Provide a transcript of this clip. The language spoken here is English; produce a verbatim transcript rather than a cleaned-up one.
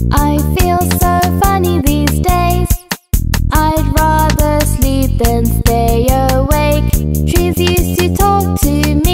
I feel so funny these days. I'd rather sleep than stay awake. Trees used to talk to me.